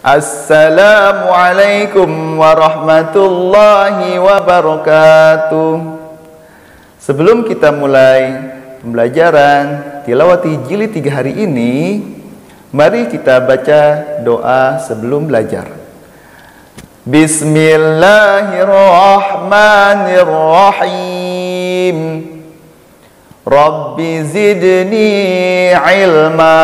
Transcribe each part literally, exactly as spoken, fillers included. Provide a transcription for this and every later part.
Assalamualaikum warahmatullahi wabarakatuh. Sebelum kita mulai pembelajaran tilawati jilid tiga hari ini, mari kita baca doa sebelum belajar. Bismillahirrahmanirrahim. Rabbi zidni ilma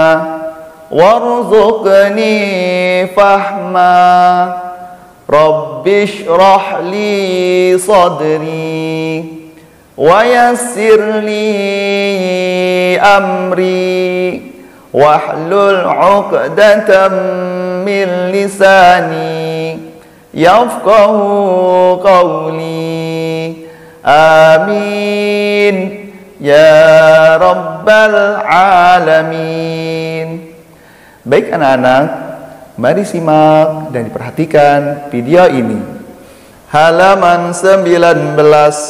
warzuqni fahma. Rabbi shrah li sadri wa yassir li amri wahlul 'uqdatam min lisani yafqahu qawli. Amin ya rabbal alamin. Baik anak-anak, mari simak dan diperhatikan video ini. Halaman sembilan belas.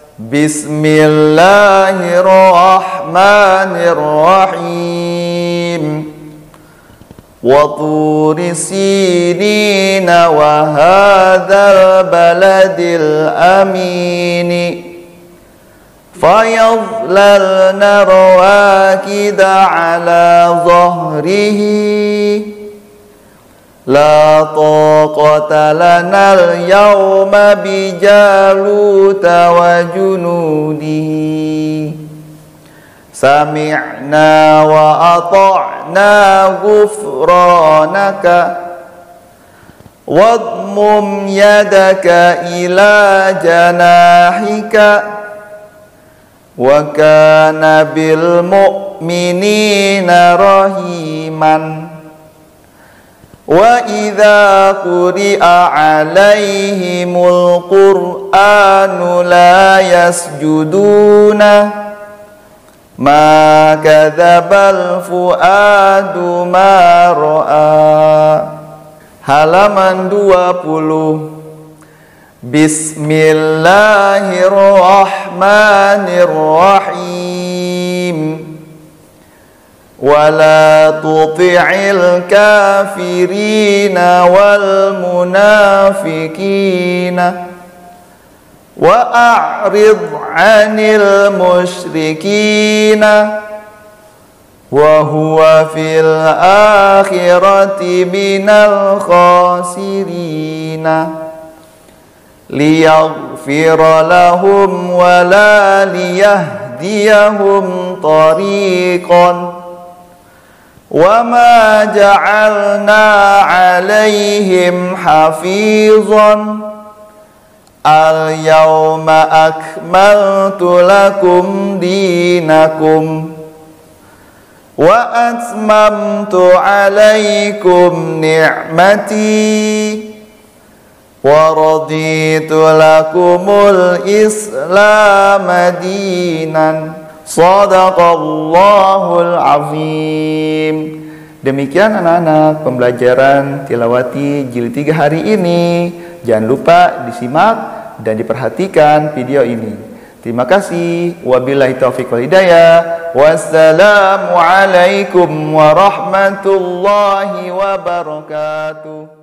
Bismillahirrahmanirrahim. Wa turi sinina wa hadzal baladil amini fayadhlalna rawakida ala zahrihi la taqata lana al-yawma bijaluta wa junudihi sami'na wa ata'na ghufranaka wadmum yadaka ila janahika wa kana bil mu'minina rahiman. Wa idza quri'a 'alaihimul qur'anu la yasjuduna ma kadzabal fuadu ma ra'a. Halaman dua puluh. Bismillahirrahmanirrahim. Wala tuti'il kafirina wal munafikina wa a'rid 'anil musyrikina wa huwa fil akhirati minal khasirina. Liyaghfira lahum wa la liyahdiyahum tariqan wa ma ja'alna 'alaihim hafizan. Al-yawma akmaltu lakum dinakum wa atmamtu 'alaikum ni'mati wa raditu lakumul islam dinan. Shadaqallahul azim. Demikian anak-anak pembelajaran tilawati jilid tiga hari ini. Jangan lupa disimak dan diperhatikan video ini. Terima kasih. Wabillahi taufiq wal hidayah. Wassalamualaikum warahmatullahi wabarakatuh.